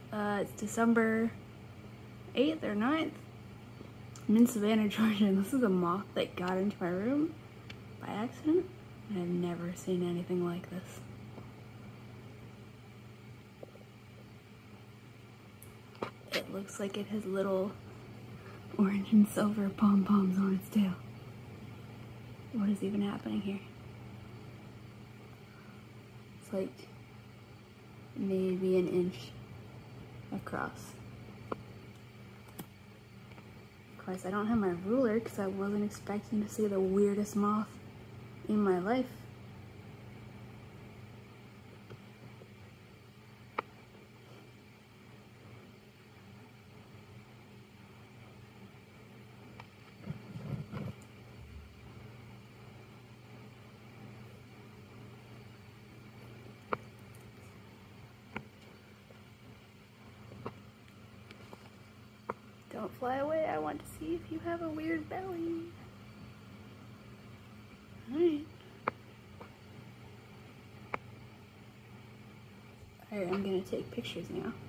It's December 8th or 9th. I'm in Savannah, Georgia, and this is a moth that got into my room by accident. I've never seen anything like this. It looks like it has little orange and silver pom-poms on its tail. What is even happening here? It's like maybe an inch across. Of course, I don't have my ruler because I wasn't expecting to see the weirdest moth in my life. Don't fly away, I want to see if you have a weird belly. Alright. Alright, I'm gonna take pictures now.